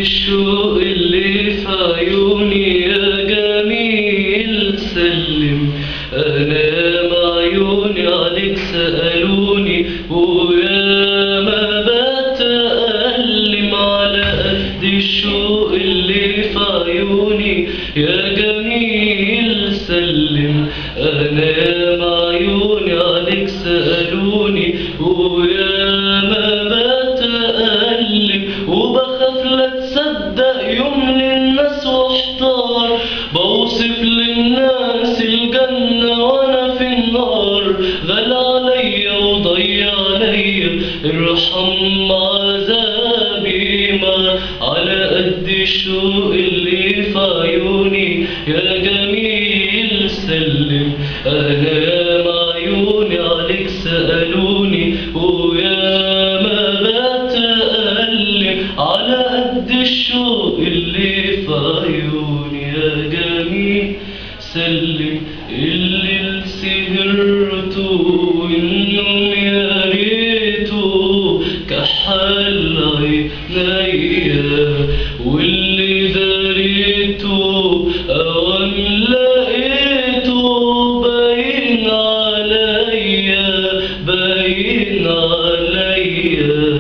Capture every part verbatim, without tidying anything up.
الشوق اللي في عيوني يا جميل سلم. أنا مع عيوني عليك سألوني ويا ما بتألم على قد الشوق اللي في عيوني يا جميل سلم. أنا مع عيوني عليك سألوني ويا ما بتألم وبخاف لا تصدق يوم للناس واحتار بوصف للناس الجنة وانا في النار. غلى عليا وضيع عليا ارحم عذابي ما على قد الشوق اللي في عيوني يا جميل سلم. أنا مع عيوني عليك سألوني ويا ما بتألم على قد الشوق اللي في عيوني يا جميل سلم. اللي سهرته والنوم يا ريته كحل عينيا واللي داريته أوام لقيته باين عليا باين عليا.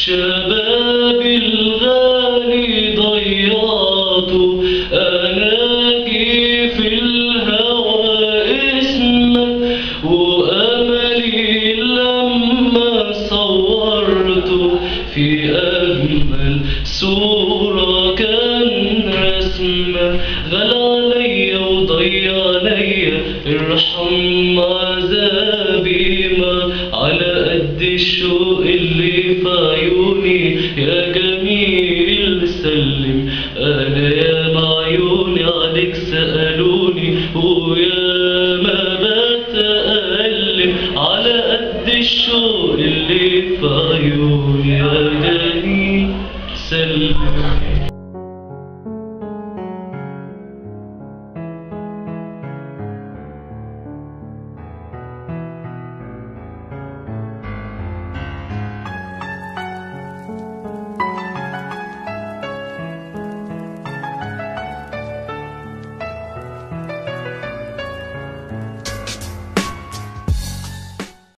شبابي الغالي ضيعته أناجي في الهوى اسمك وأملي لما صورته في أجمل صورة كان رسمك. غلى عليا وضيع عليا ارحم عذابي ما على قد الشوق اللي في عيوني يا جميل سلم. أنا يا مع عيوني عليك سألوني ويا ما بتألم على قد الشوق اللي في عيوني يا جميل سلم.